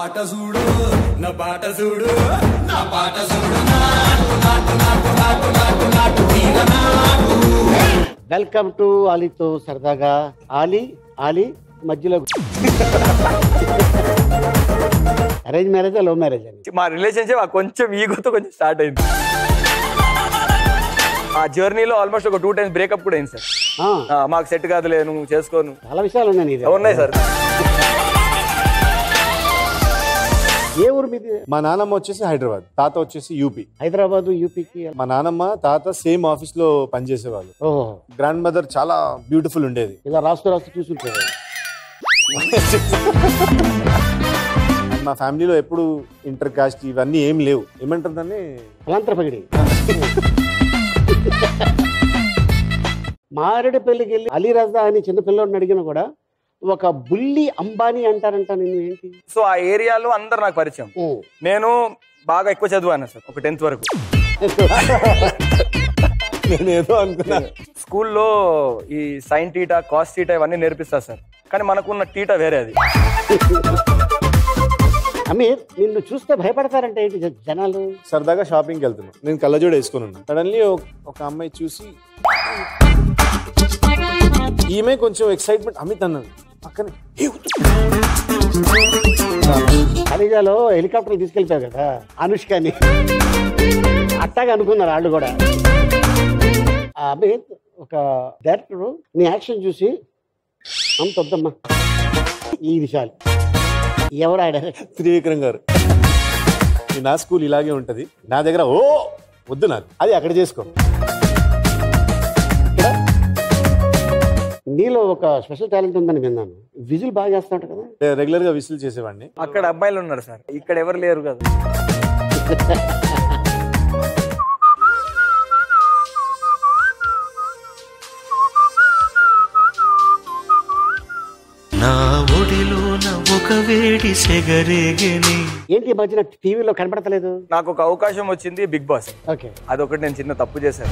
బాట చూడు నా బాట చూడు నా బాట చూడు నాటు నాటు నాటు నాటు నాటు నాటు తీర నాటు. వెల్కమ్ టు ఆలీతో సరదాగా. ఆలీ మధ్యలో అరేంజ్ మ్యారేజా లవ్ మ్యారేజ్ అని మా రిలేషన్షిప్ కొంచెం ఈగోతో కొంచెం స్టార్ట్ అయింది. ఆ జర్నీలో ఆల్మోస్ట్ ఒక 2 times బ్రేకప్ కూడా అయింది సార్. మాకు సెట్ కాదులే నువ్వు చేసుకోను. చాలా విషయాలు ఉన్నాయి సార్. ఏ ఊరు మీది? మా నానమ్మ వచ్చేసి హైదరాబాద్, తాత వచ్చేసి యూపీ. హైదరాబాద్ యూపీకి. మా నానమ్మ తాత సేమ్ ఆఫీస్ లో పనిచేసేవాళ్ళు. ఓహో. గ్రాండ్ మదర్ చాలా బ్యూటిఫుల్ ఉండేది. ఇలా రాస్తూ చూసుంటారు. మా ఫ్యామిలీలో ఎప్పుడు ఇంటర్ కాస్ట్ ఇవన్నీ ఏం లేవు. ఏమంటారు దాన్ని? ఫలాంతరపగిడి. మారేడుపల్లికి వెళ్ళి అలీ రజా అని చిన్న పిల్లోడిని అడిగినా కూడా ఒక బుల్లి అంబానీ అంటారంట. నేను ఏంటి? సో ఆ ఏరియాలో అందరు నాకు పరిచయం. నేను బాగా ఎక్కువ చదివాను సార్, ఒక 10th వరకు. నేనేదో అనుకున్నా. స్కూల్లో ఈ సైన్ టీటా కాస్ టీటా ఇవన్నీ నేర్పిస్తారు సార్, కానీ మనకున్న టీటా వేరే. అది అమీర్, నిన్ను చూస్తే భయపడతారంటే ఏంటి జనాలు? సరదాగా షాపింగ్కి వెళ్తున్నాను, నేను కళ్ళజోడు వేసుకుని ఉన్నాను. సడన్లీ ఒక అమ్మాయి చూసి ఈమె కొంచెం ఎక్సైట్మెంట్ అమిత్ అన్నది పక్కనే. ఖలీజాలో హెలికాప్టర్ తీసుకెళ్తారు కదా అనుష్కని, అట్టాగా అనుకున్నారు వాళ్ళు కూడా. అమిత్ ఒక డైరెక్టర్ నీ యాక్షన్ చూసి అంత వద్దమ్మా ఈ విషయాలు ఎవరు ఆడ త్రివిక్రమ్ గారు. నా స్కూల్ ఇలాగే ఉంటది, నా దగ్గర ఓ వద్దు నాకు అది అక్కడ చేసుకో. నీలో ఒక స్పెషల్ టాలెంట్ ఉందని విన్నాను. విజిల్ బాగా చేస్తా కదా? రెగ్యులర్ గా విజిల్ చేసేవాడిని. అక్కడ అబ్బాయిలు ఉన్నారు సార్, ఇక్కడ ఎవరు లేరు కదా. నా ఒడిలోన ఒక వేడి సెగరేగని. ఏంటి ఈ మధ్యన టీవీలో కనపడతలేదు? నాకు ఒక అవకాశం వచ్చింది బిగ్ బాస్. ఓకే, అదొకటి నేను చిన్న తప్పు చేశాను.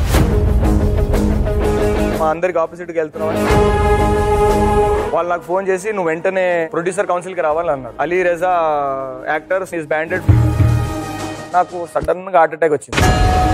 మా అందరికి ఆపోజిట్ గా వెళ్తున్నామని వాళ్ళు నాకు ఫోన్ చేసి నువ్వు వెంటనే ప్రొడ్యూసర్ కౌన్సిల్ కి రావాలని అన్నారు. Ali Raza actor is banned. నాకు సడన్ గా హార్ట్ అటాక్ వచ్చింది.